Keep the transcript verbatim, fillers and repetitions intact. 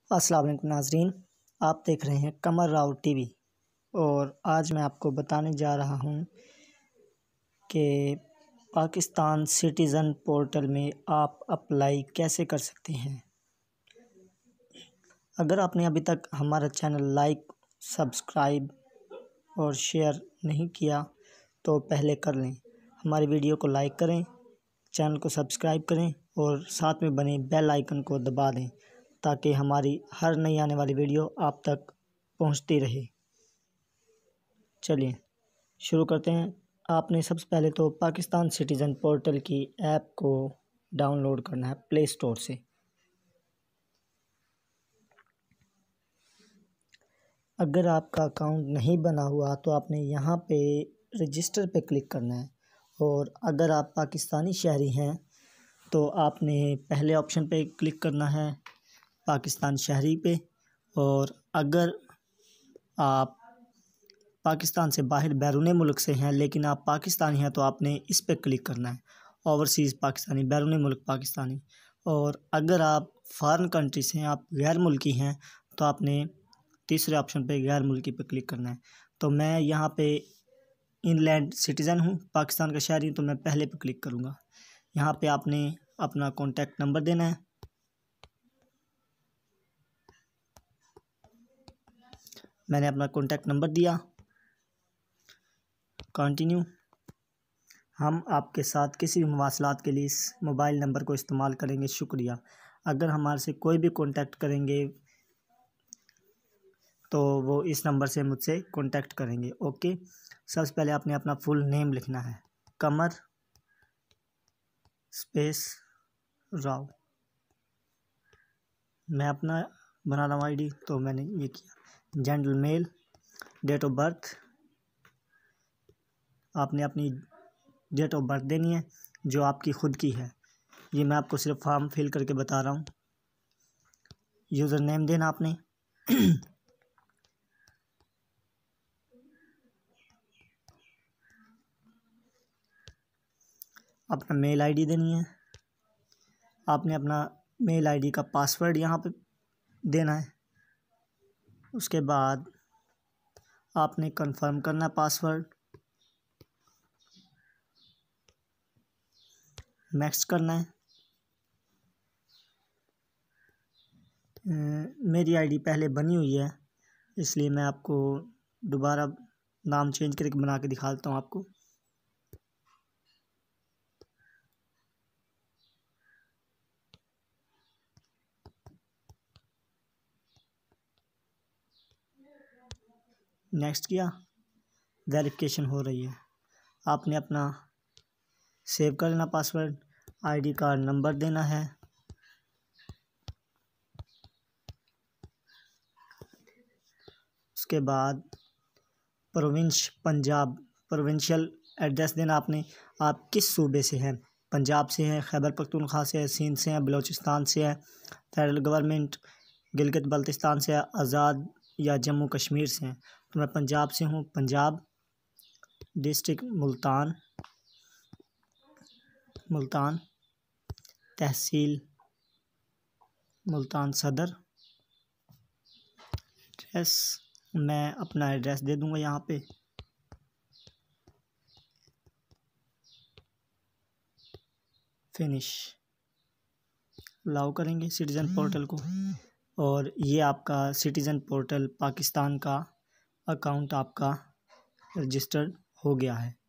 अस्सलाम वालेकुम नाज़रीन, आप देख रहे हैं कमर राव टीवी और आज मैं आपको बताने जा रहा हूं कि पाकिस्तान सिटीज़न पोर्टल में आप अप्लाई कैसे कर सकते हैं। अगर आपने अभी तक हमारा चैनल लाइक, सब्सक्राइब और शेयर नहीं किया तो पहले कर लें। हमारी वीडियो को लाइक करें, चैनल को सब्सक्राइब करें और साथ में बने बेल आइकन को दबा दें ताकि हमारी हर नई आने वाली वीडियो आप तक पहुंचती रहे। चलिए शुरू करते हैं। आपने सबसे पहले तो पाकिस्तान सिटीज़न पोर्टल की ऐप को डाउनलोड करना है प्ले स्टोर से। अगर आपका अकाउंट नहीं बना हुआ तो आपने यहाँ पे रजिस्टर पे क्लिक करना है और अगर आप पाकिस्तानी शहरी हैं तो आपने पहले ऑप्शन पे क्लिक करना है पाकिस्तान शहरी पे, और अगर आप पाकिस्तान से बाहर बैरून मुल्क से हैं लेकिन आप पाकिस्तानी हैं तो आपने इस पे क्लिक करना है ओवरसीज़ पाकिस्तानी, बैरून मुल्क पाकिस्तानी। और अगर आप फॉरेन कंट्री से हैं, आप गैर मुल्की हैं, तो आपने तीसरे ऑप्शन पे गैर मुल्की पे क्लिक करना है। तो मैं यहाँ पे इनलैंड सिटीज़न हूँ, पाकिस्तान का शहरी हूँ, तो मैं पहले पे क्लिक करूँगा। यहाँ पे आपने अपना कॉन्टैक्ट नंबर देना है। मैंने अपना कॉन्टैक्ट नंबर दिया, कंटिन्यू। हम आपके साथ किसी भी मवासलात के लिए इस मोबाइल नंबर को इस्तेमाल करेंगे, शुक्रिया। अगर हमारे से कोई भी कांटेक्ट करेंगे तो वो इस नंबर से मुझसे कांटेक्ट करेंगे। ओके, सबसे पहले आपने अपना फुल नेम लिखना है, कमर स्पेस राव। मैं अपना बना रहा हूँ आई डी, तो मैंने ये किया। Gender male, date of birth, आपने अपनी डेट ऑफ बर्थ देनी है जो आपकी ख़ुद की है। ये मैं आपको सिर्फ फॉर्म फिल करके बता रहा हूँ। यूज़र नेम देना आपने अपना मेल आईडी देनी है। आपने अपना मेल आईडी का पासवर्ड यहाँ पे देना है। उसके बाद आपने कंफर्म करना है पासवर्ड, नेक्स्ट करना है। मेरी आईडी पहले बनी हुई है इसलिए मैं आपको दोबारा नाम चेंज करके बना के दिखा देता हूँ आपको। नेक्स्ट किया, वेरिफिकेशन हो रही है। आपने अपना सेव कर लेना पासवर्ड, आईडी कार्ड नंबर देना है। उसके बाद प्रोविंस पंजाब, प्रोविंशियल एड्रेस देना आपने। आप किस सूबे से हैं, पंजाब से हैं, खैबर पख्तूनख्वा से है, सिंध से हैं, बलूचिस्तान से है, फेडरल गवर्नमेंट गिलगित बल्तिस्तान से है, आज़ाद या जम्मू कश्मीर से हैं। तो मैं पंजाब से हूँ, पंजाब डिस्ट्रिक्ट मुल्तान, मुल्तान तहसील मुल्तान सदर। एड्रेस मैं अपना एड्रेस दे दूँगा यहाँ पे। फिनिश अलाउ करेंगे सिटीज़न पोर्टल को, और ये आपका सिटीज़न पोर्टल पाकिस्तान का अकाउंट आपका रजिस्टर्ड हो गया है।